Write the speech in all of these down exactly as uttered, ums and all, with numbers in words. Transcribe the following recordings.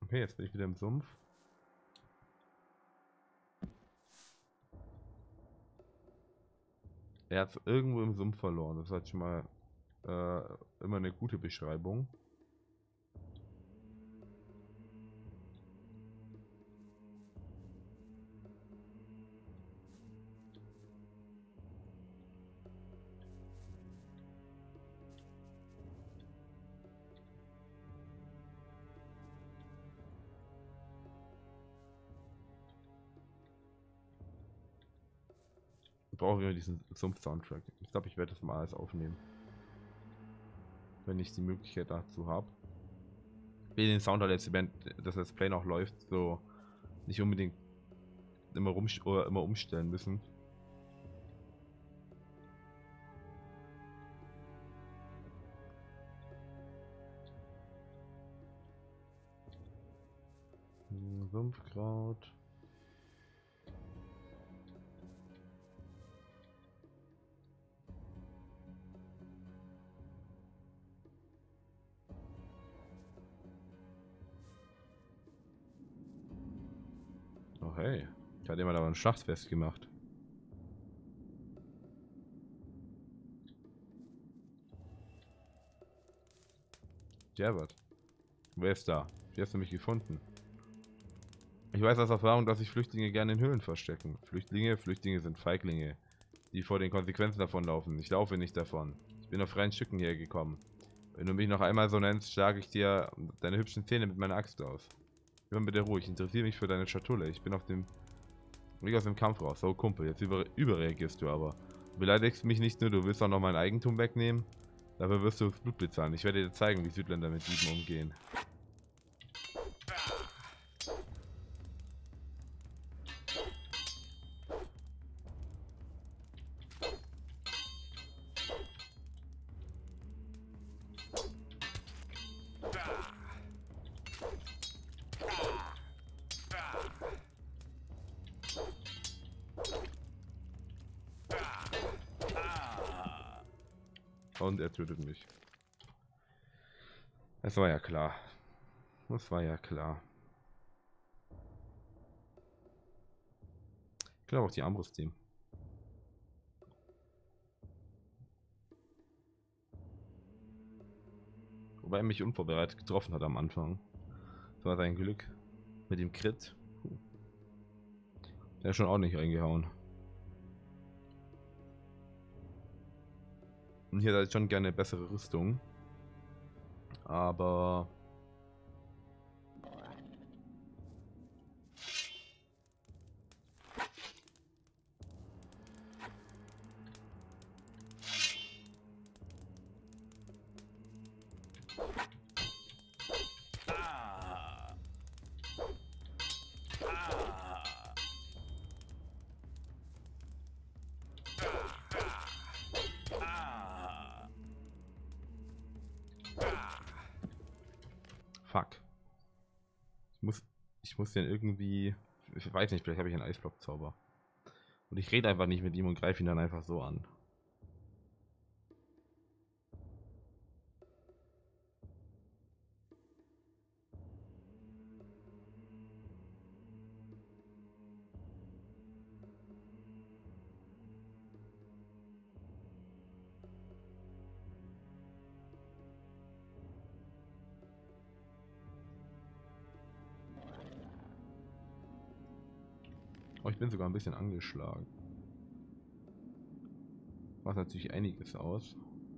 Okay, jetzt bin ich wieder im Sumpf. Er hat irgendwo im Sumpf verloren. Das hat schon mal äh, immer eine gute Beschreibung. Ich brauche ja diesen Sumpf-Soundtrack. Ich glaube, ich werde das mal alles aufnehmen. Wenn ich die Möglichkeit dazu habe. Ich will den Sound halt jetzt, wenn das Let's Play noch läuft, so nicht unbedingt immer, rum, oder immer umstellen müssen. Hm, Sumpfkraut. Oh hey, da hat jemand aber ein Schlachtfest gemacht. Gerwert, wer ist da? Wie hast du mich gefunden? Ich weiß aus Erfahrung, dass sich Flüchtlinge gerne in Höhlen verstecken. Flüchtlinge, Flüchtlinge sind Feiglinge, die vor den Konsequenzen davonlaufen. Ich laufe nicht davon. Ich bin auf freien Stücken hergekommen. Wenn du mich noch einmal so nennst, schlage ich dir deine hübschen Zähne mit meiner Axt aus. Hör bitte ruhig, ich interessiere mich für deine Schatulle. Ich bin auf dem Weg aus dem Kampf raus. So, Kumpel, jetzt über, überreagierst du aber. Du beleidigst mich nicht nur, du willst auch noch mein Eigentum wegnehmen. Dafür wirst du Blut bezahlen. Ich werde dir zeigen, wie Südländer mit Dieben umgehen. Und er tötet mich. Das war ja klar. Das war ja klar. Ich glaube auch die Armbrust-Team. Wobei er mich unvorbereitet getroffen hat am Anfang. Das war sein Glück. Mit dem Crit. Der ist schon ordentlich reingehauen. Und hier hätte ich schon gerne eine bessere Rüstung. Aber... Fuck. Ich muss, ich muss den irgendwie... Ich weiß nicht, vielleicht habe ich einen Eisblock-Zauber. Und ich rede einfach nicht mit ihm und greife ihn dann einfach so an. Oh, ich bin sogar ein bisschen angeschlagen. Macht natürlich einiges aus.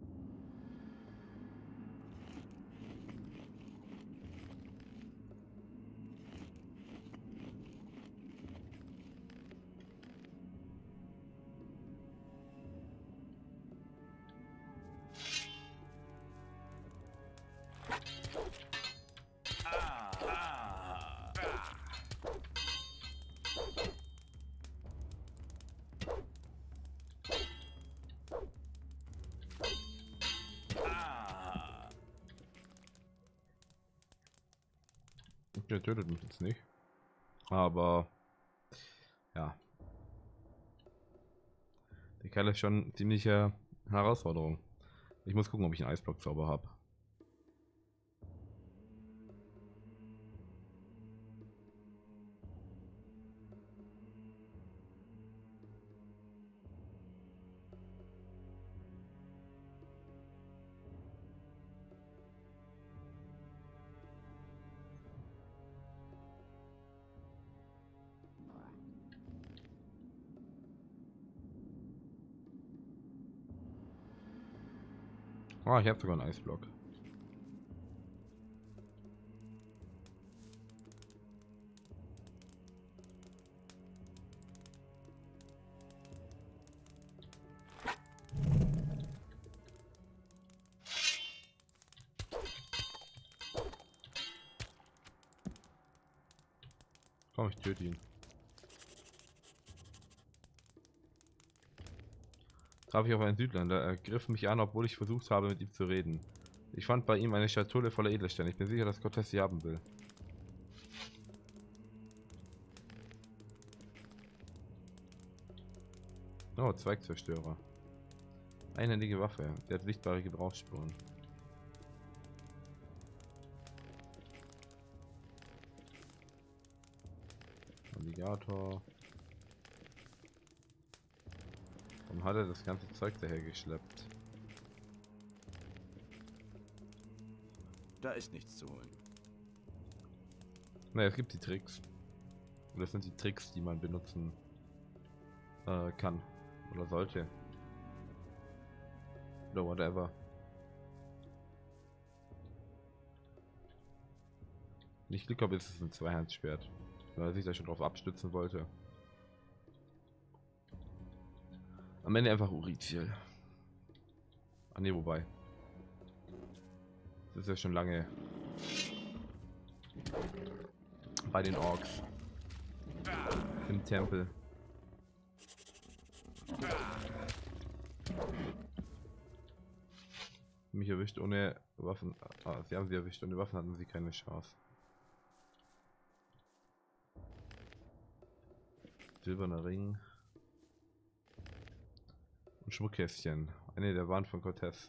Der tötet mich jetzt nicht. Aber ja. Der Kerl ist schon eine ziemliche Herausforderung. Ich muss gucken, ob ich einen Eisblock-Zauber habe. Oh, ich habe sogar einen Eisblock. Komm, ich töte ihn. Traf ich auf einen Südländer. Er griff mich an, obwohl ich versucht habe, mit ihm zu reden. Ich fand bei ihm eine Schatulle voller Edelsteine. Ich bin sicher, dass Cortez sie haben will. Oh, Zweigzerstörer. Einhändige Waffe. Der hat sichtbare Gebrauchsspuren. Navigator. Warum hat er das ganze Zeug daher geschleppt? Da ist nichts zu holen. Naja, es gibt die Tricks. Und das sind die Tricks, die man benutzen äh, kann. Oder sollte. Oder whatever. Nicht Glück habe, ist es ein Zweihandschwert. Weil er sich da schon drauf abstützen wollte. Am Ende einfach Uriziel. Ah ne, wobei. Das ist ja schon lange bei den Orks. Im Tempel. Mich erwischt ohne Waffen. Ah, sie haben sie erwischt. Ohne Waffen hatten sie keine Chance. Silberner Ring. Und Schmuckkästchen. Eine der waren von Cortez.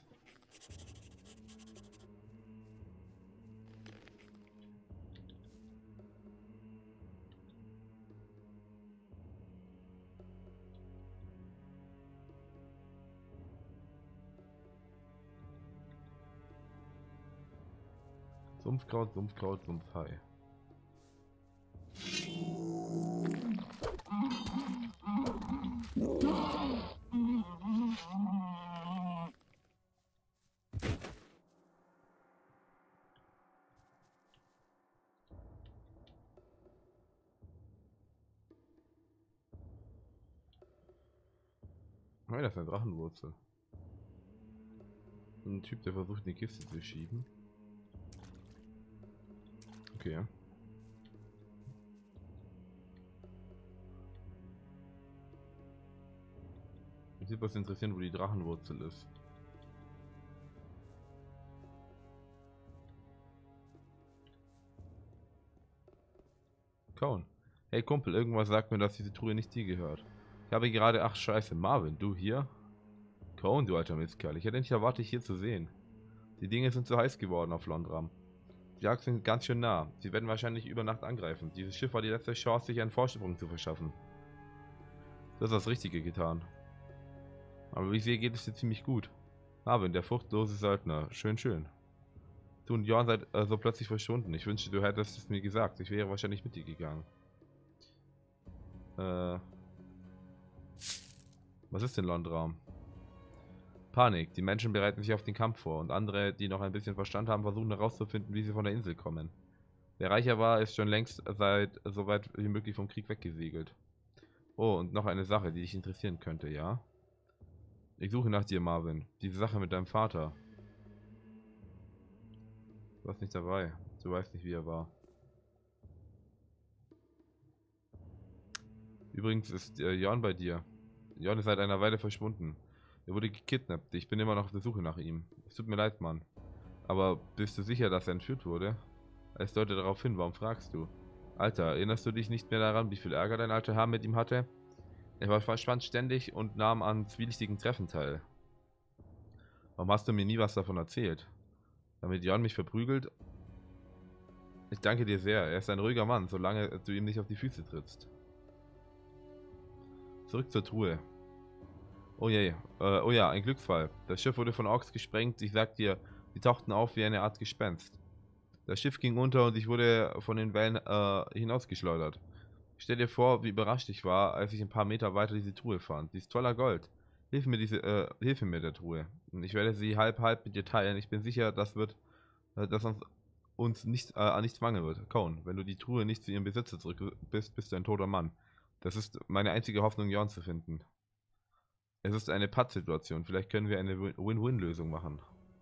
Sumpfkraut, Sumpfkraut, Sumpfhai. Oh, das ist eine Drachenwurzel. Ein Typ, der versucht, eine Kiste zu schieben. Okay. Mich würde was interessieren, wo die Drachenwurzel ist. Cone. Hey Kumpel, irgendwas sagt mir, dass diese Truhe nicht dir gehört. Ich habe gerade... Ach scheiße, Marvin, du hier? Cone, du alter Mistkerl. Ich hätte nicht erwartet, dich hier zu sehen. Die Dinge sind zu heiß geworden auf Londram. Die Jagd sind ganz schön nah. Sie werden wahrscheinlich über Nacht angreifen. Dieses Schiff war die letzte Chance, sich einen Vorsprung zu verschaffen. Du hast das Richtige getan. Aber wie ich sehe, geht es dir ziemlich gut. Marvin, der fruchtlose Söldner. Schön, schön. Du und Jorn seid äh, so plötzlich verschwunden. Ich wünschte, du hättest es mir gesagt. Ich wäre wahrscheinlich mit dir gegangen. Äh... Was ist denn Londram? Panik. Die Menschen bereiten sich auf den Kampf vor und andere, die noch ein bisschen Verstand haben, versuchen herauszufinden, wie sie von der Insel kommen. Wer reicher war, ist schon längst seit so weit wie möglich vom Krieg weggesegelt. Oh, und noch eine Sache, die dich interessieren könnte, ja? Ich suche nach dir, Marvin. Diese Sache mit deinem Vater. Du warst nicht dabei. Du weißt nicht, wie er war. Übrigens ist äh, Jon bei dir. Jon ist seit einer Weile verschwunden. Er wurde gekidnappt. Ich bin immer noch auf der Suche nach ihm. Es tut mir leid, Mann. Aber bist du sicher, dass er entführt wurde? Es deutet darauf hin, warum fragst du? Alter, erinnerst du dich nicht mehr daran, wie viel Ärger dein alter Herr mit ihm hatte? Er war verschwand ständig und nahm an zwielichtigen Treffen teil. Warum hast du mir nie was davon erzählt? Damit Jon mich verprügelt? Ich danke dir sehr. Er ist ein ruhiger Mann, solange du ihm nicht auf die Füße trittst. Zurück zur Truhe. Oh je, äh, oh ja, ein Glücksfall. Das Schiff wurde von Orks gesprengt. Ich sag dir, sie tauchten auf wie eine Art Gespenst. Das Schiff ging unter und ich wurde von den Wellen äh, hinausgeschleudert. Stell dir vor, wie überrascht ich war, als ich ein paar Meter weiter diese Truhe fand. Die ist voller Gold. Hilf mir diese, äh, hilf mir mit der Truhe. Ich werde sie halb halb mit dir teilen. Ich bin sicher, das wird, äh, dass uns, uns nicht, äh, an nichts mangeln wird. Cone, wenn du die Truhe nicht zu ihrem Besitzer zurück bist, bist du ein toter Mann. Das ist meine einzige Hoffnung, Jorn zu finden. Es ist eine Pattsituation. Vielleicht können wir eine Win-Win-Lösung machen.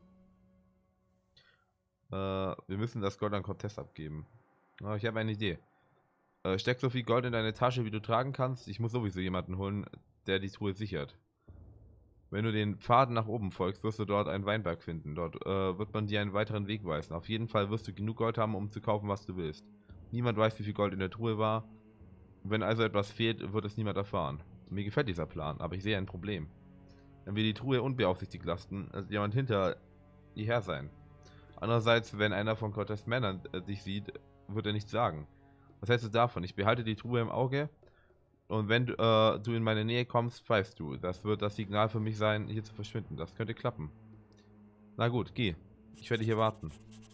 Äh, wir müssen das Gold an Cortez abgeben. Oh, ich habe eine Idee. Äh, steck so viel Gold in deine Tasche, wie du tragen kannst. Ich muss sowieso jemanden holen, der die Truhe sichert. Wenn du den Pfaden nach oben folgst, wirst du dort einen Weinberg finden. Dort äh, wird man dir einen weiteren Weg weisen. Auf jeden Fall wirst du genug Gold haben, um zu kaufen, was du willst. Niemand weiß, wie viel Gold in der Truhe war. Wenn also etwas fehlt, wird es niemand erfahren. Mir gefällt dieser Plan, aber ich sehe ein Problem. Wenn wir die Truhe unbeaufsichtigt lassen, wird jemand hinter ihr her sein. Andererseits, wenn einer von Cortez Männern äh, dich sieht, wird er nichts sagen. Was hältst du davon? Ich behalte die Truhe im Auge und wenn äh, du in meine Nähe kommst, pfeifst du. Das wird das Signal für mich sein, hier zu verschwinden. Das könnte klappen. Na gut, geh. Ich werde hier warten.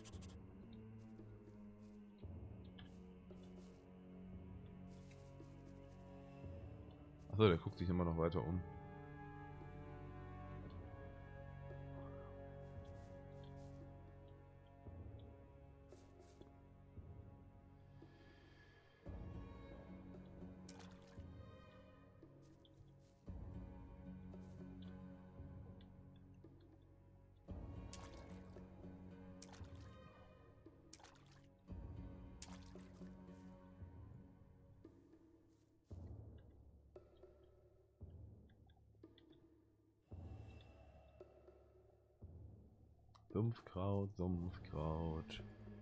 Achso, der guckt sich immer noch weiter um. Sumpfkraut, Sumpfkraut.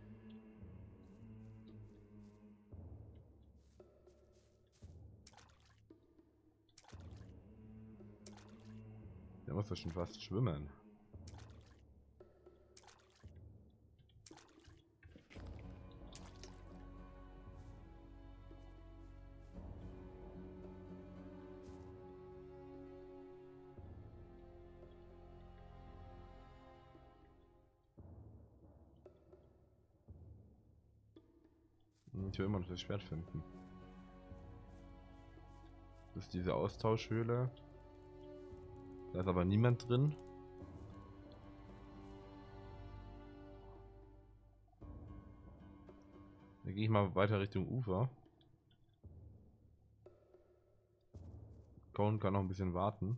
Der muss doch schon fast schwimmen. Ich will immer noch das Schwert finden. Das ist diese Austauschhöhle. Da ist aber niemand drin. Da gehe ich mal weiter Richtung Ufer. Cone kann noch ein bisschen warten.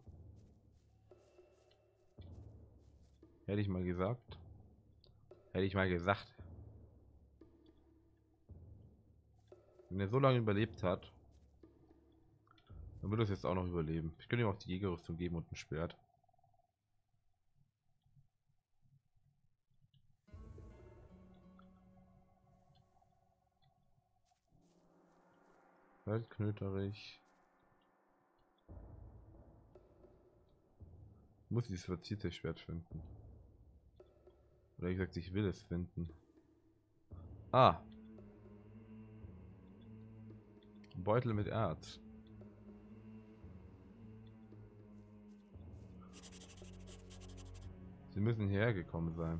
Hätte ich mal gesagt. Hätte ich mal gesagt. Wenn er so lange überlebt hat, dann wird es jetzt auch noch überleben. Ich könnte ihm auch die Jägerrüstung geben und ein Schwert. Feldknöterich. Ich muss dieses verzierte Schwert finden. Oder wie gesagt, ich will es finden. Ah. Ein Beutel mit Erz. Sie müssen hierher gekommen sein.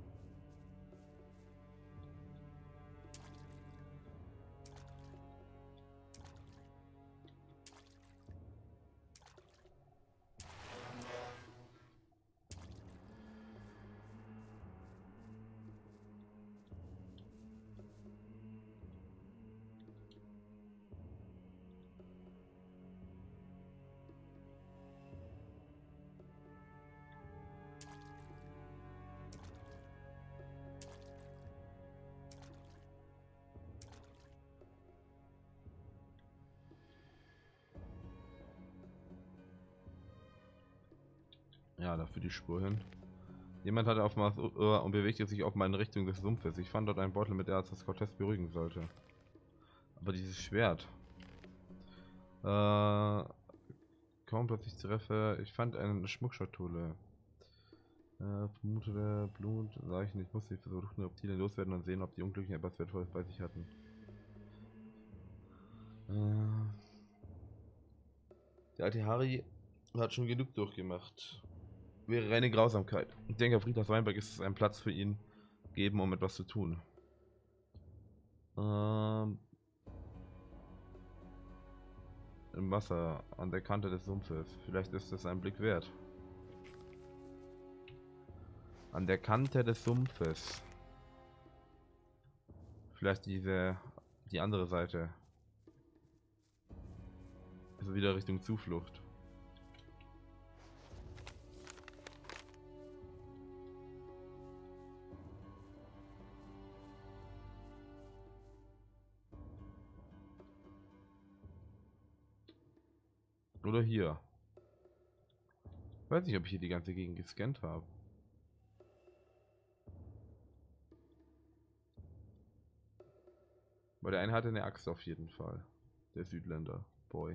Ja, dafür die Spur hin. Jemand hatte auf Mars uh, und bewegte sich auf meine Richtung des Sumpfes. Ich fand dort einen Beutel mit Erz, das Cortez beruhigen sollte. Aber dieses Schwert. Äh, kaum plötzlich treffe. Ich fand eine Schmuckschatulle. Äh, vermutete Blut, Leichen. Ich musste versuchen, Reptilien loswerden und sehen, ob die Unglücklichen etwas Wertvolles bei sich hatten. Äh, der alte Harry hat schon genug durchgemacht. Wäre reine Grausamkeit. Ich denke, auf Friedhof Weinberg ist es ein Platz für ihn geben, um etwas zu tun. Ähm, im Wasser, an der Kante des Sumpfes. Vielleicht ist es ein Blick wert. An der Kante des Sumpfes. Vielleicht diese, die andere Seite. Also wieder Richtung Zuflucht. Oder hier. Ich weiß nicht, ob ich hier die ganze Gegend gescannt habe. Weil der eine hatte eine Axt auf jeden Fall. Der Südländer. Boy.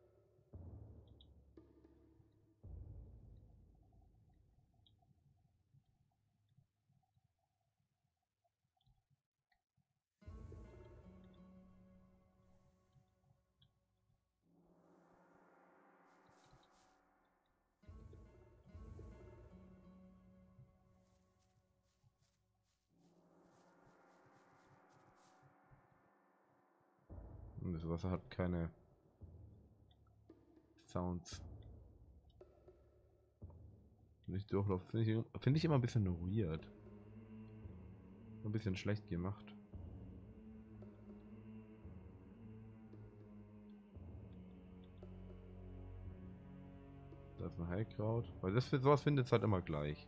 Und das Wasser hat keine Sounds. Nicht durchlaufen. Finde ich, find ich immer ein bisschen weird. Ein bisschen schlecht gemacht. Da ist ein Heilkraut. Weil das für sowas findet es halt immer gleich.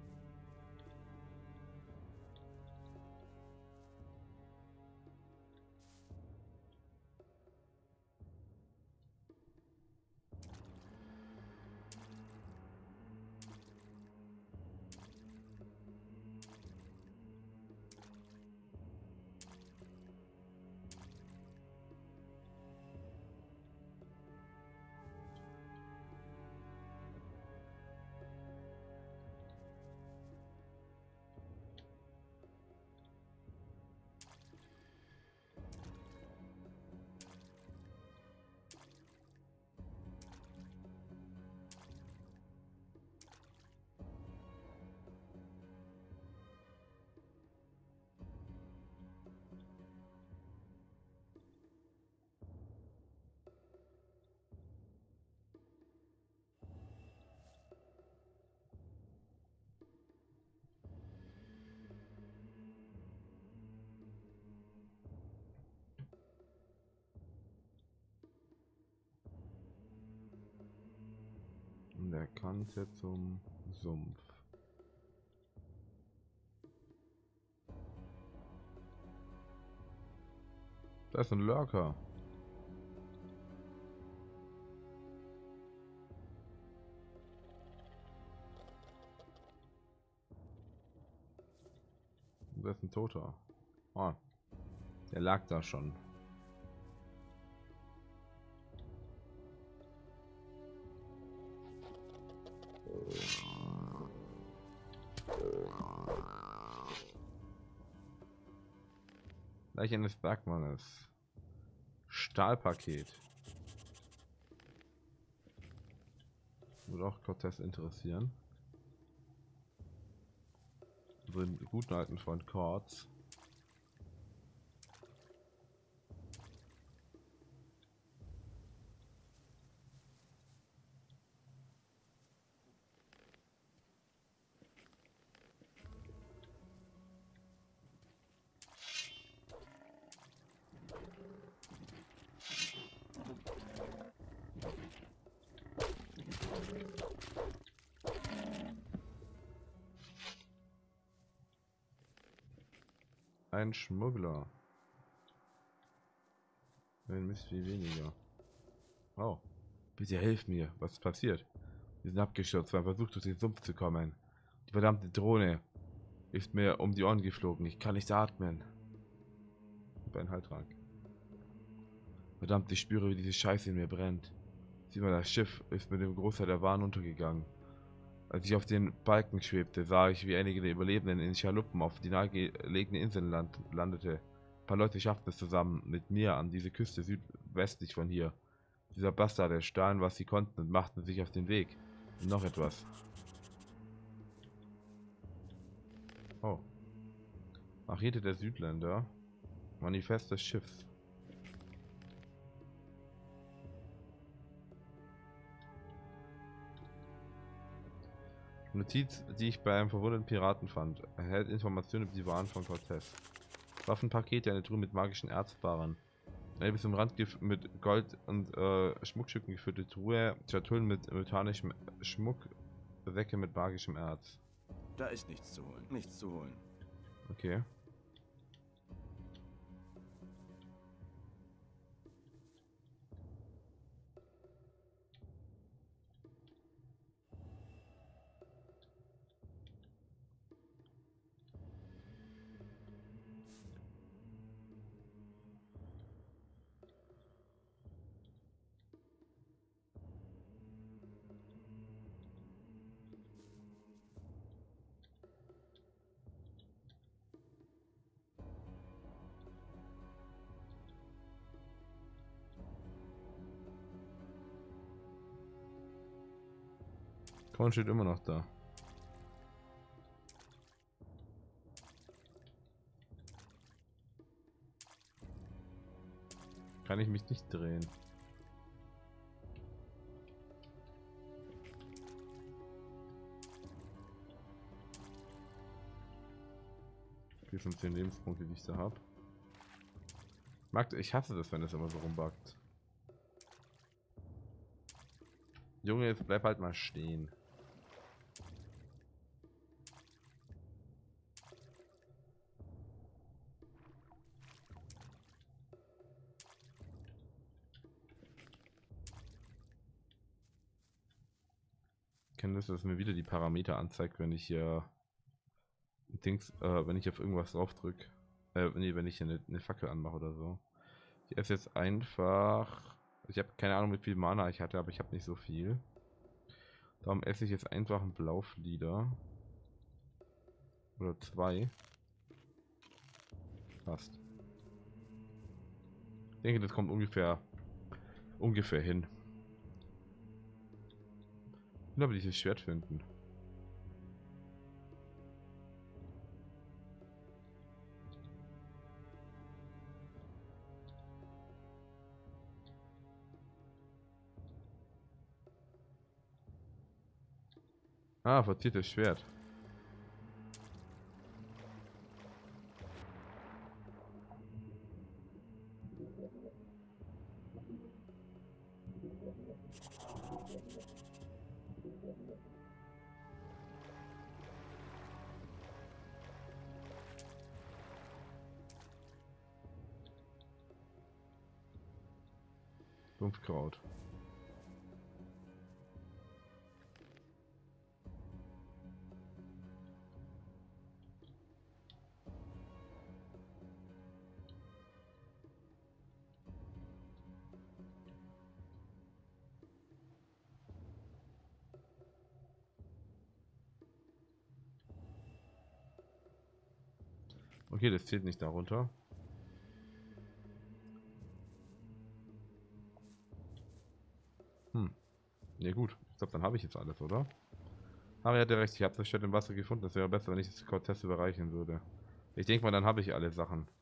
An der Kante zum Sumpf. Da ist ein Lurker. Da ist ein Toter. Oh, der lag da schon. Leiche eines Bergmannes. Stahlpaket. Würde auch Cortez interessieren. Unseren guten alten Freund Kortz. Ein Schmuggler. Ein Mist viel weniger. Oh. Bitte helf mir. Was ist passiert? Wir sind abgestürzt, weil versucht durch den Sumpf zu kommen. Die verdammte Drohne ist mir um die Ohren geflogen. Ich kann nicht atmen. Ein Heiltrank. Verdammt, ich spüre, wie diese Scheiße in mir brennt. Sieh mal, das Schiff ist mit dem Großteil der Waren untergegangen. Als ich auf den Balken schwebte, sah ich, wie einige der Überlebenden in Schaluppen auf die nahegelegene Insel land landete. Ein paar Leute schafften es zusammen mit mir an diese Küste südwestlich von hier. Dieser Bastarde stahlen, was sie konnten und machten sich auf den Weg. Und noch etwas. Oh. Machete der Südländer. Manifest des Schiffs. Notiz, die ich bei einem verwundeten Piraten fand. Erhält Informationen über die Waren von Cortez. Waffenpakete, eine Truhe mit magischen Erzbarren. Eine bis zum Rand mit Gold und äh, Schmuckstücken gefüllte Truhe. Schatullen mit mechanischem Schmuck. Säcke mit magischem Erz. Da ist nichts zu holen. Nichts zu holen. Okay. Korn steht immer noch da. Kann ich mich nicht drehen. Hier schon zehn Lebenspunkte, die ich da habe. Mag, ich hasse das, wenn es immer so rumbackt. Junge, jetzt bleib halt mal stehen. Ich kenne das, dass es mir wieder die Parameter anzeigt, wenn ich hier Dings, äh, wenn ich auf irgendwas drauf drücke. Äh, nee, wenn ich hier eine, eine Fackel anmache oder so. Ich esse jetzt einfach. Ich habe keine Ahnung, wie viel Mana ich hatte, aber ich habe nicht so viel. Darum esse ich jetzt einfach einen Blauflieder. Oder zwei. Passt. Ich denke, das kommt ungefähr ungefähr hin. Ich will aber dieses Schwert finden. Ah, verziertes Schwert. Sumpfkraut. Okay, das zählt nicht darunter. Hm. Ja gut, ich glaube, dann habe ich jetzt alles, oder? Aber er hatte recht, ich habe das Schwert im Wasser gefunden. Das wäre besser, wenn ich das Cortez überreichen würde. Ich denke mal, dann habe ich alle Sachen.